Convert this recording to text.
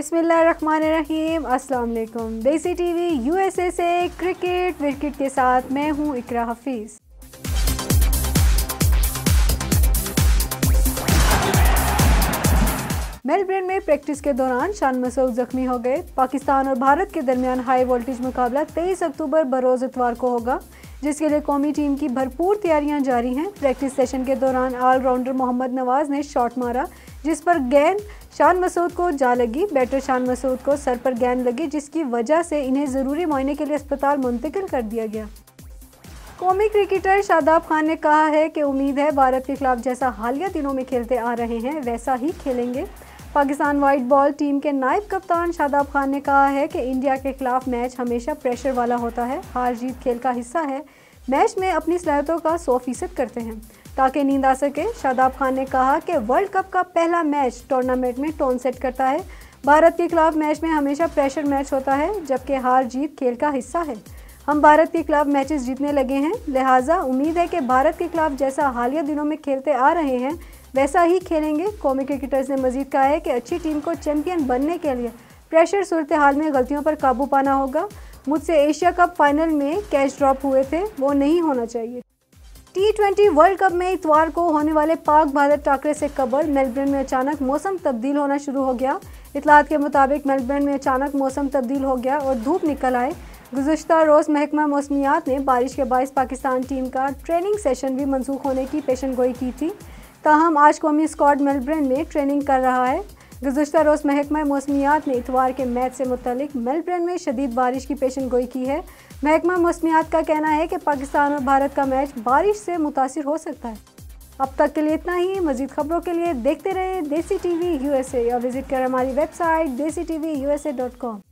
बिस्मिल्लाहिर्रहमानिर्रहीम, अस्सलाम वालेकुम। देसी टीवी यूएसए से क्रिकेट विकेट के साथ मैं हूं इकरा हफीज। मेलबर्न में प्रैक्टिस के दौरान शान मसूद जख्मी हो गए। पाकिस्तान और भारत के दरमियान हाई वोल्टेज मुकाबला 23 अक्टूबर बरोज़ इतवार को होगा, जिसके लिए कौमी टीम की भरपूर तैयारियां जारी हैं। प्रैक्टिस सेशन के दौरान ऑलराउंडर मोहम्मद नवाज ने शॉट मारा, जिस पर गेंद शान मसूद को जा लगी। बैटर शान मसूद को सर पर गेंद लगी, जिसकी वजह से इन्हें ज़रूरी मुआयने के लिए अस्पताल मुंतकिल कर दिया गया। कौमी क्रिकेटर शादाब खान ने कहा है कि उम्मीद है भारत के खिलाफ जैसा हालिया दिनों में खेलते आ रहे हैं वैसा ही खेलेंगे। पाकिस्तान वाइट बॉल टीम के नायब कप्तान शादाब खान ने कहा है कि इंडिया के खिलाफ मैच हमेशा प्रेशर वाला होता है। हार जीत खेल का हिस्सा है। मैच में अपनी सलाहियतों का 100% करते हैं ताकि नींद आ सके। शादाब खान ने कहा कि वर्ल्ड कप का पहला मैच टूर्नामेंट में टोन सेट करता है। भारत के खिलाफ मैच में हमेशा प्रेशर मैच होता है, जबकि हार जीत खेल का हिस्सा है। हम भारत के खिलाफ मैचेस जीतने लगे हैं, लिहाजा उम्मीद है कि भारत के खिलाफ जैसा हालिया दिनों में खेलते आ रहे हैं वैसा ही खेलेंगे। कौमी क्रिकेटर्स ने मजीद कहा है कि अच्छी टीम को चैंपियन बनने के लिए प्रेशर सूरत हाल में गलतियों पर काबू पाना होगा। मुझसे एशिया कप फाइनल में कैच ड्रॉप हुए थे, वो नहीं होना चाहिए। T20 वर्ल्ड कप में इतवार को होने वाले पाक भारत टाकरे से कबल मेलबर्न में अचानक मौसम तब्दील होना शुरू हो गया। इतलात के मुताबिक मेलबर्न में अचानक मौसम तब्दील हो गया और धूप निकल आए। गुज़श्ता रोज़ महकमा मौसमियात ने बारिश के बायस पाकिस्तान टीम का ट्रेनिंग सेशन भी मनसूख होने की पेशन गोई की थी। ताहम आज कौमी स्क्वाड मेलबर्न में ट्रेनिंग कर रहा है। गुज़श्ता रोज़ महकमा मौसमियात ने इतवार के मैच से मुतल्लिक मेलबर्न में शदीद बारिश की पेशन गोई की है। महकमा मौसमियात का कहना है कि पाकिस्तान और भारत का मैच बारिश से मुतासिर हो सकता है। अब तक के लिए इतना ही। मज़ीद खबरों के लिए देखते रहे देसी टीवी यूएसए या विजिट करें हमारी वेबसाइट DesiTVUSA.com।